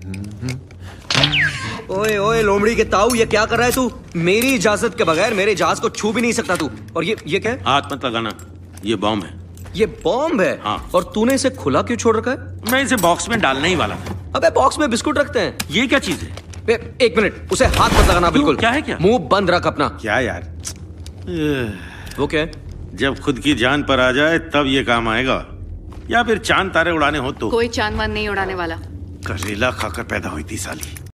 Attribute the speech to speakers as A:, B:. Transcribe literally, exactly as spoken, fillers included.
A: ओए ओए लोमड़ी के ताऊ, ये क्या कर रहा है तू? मेरी इजाजत के बगैर मेरे जहाज को छू भी नहीं सकता तू। और ये ये क्या है?
B: हाथ मत लगाना, ये बॉम्ब है।
A: ये बॉम्ब है?
B: हाँ।
A: और तूने इसे खुला क्यों छोड़ रखा है?
B: मैं इसे बॉक्स में डालने ही वाला था।
A: अबे बॉक्स में बिस्कुट रखते हैं।
B: ये क्या चीज है?
A: ए, एक मिनट, उसे हाथ मत लगाना बिल्कुल।
B: क्या है क्या?
A: मुंह बंद रख अपना।
B: क्या यार?
A: वो क्या है?
B: जब खुद की जान पर आ जाए तब ये काम आएगा, या फिर चांद तारे उड़ाने हो तो।
C: कोई चांद वांद नहीं उड़ाने वाला।
B: करेला खाकर पैदा हुई थी साली।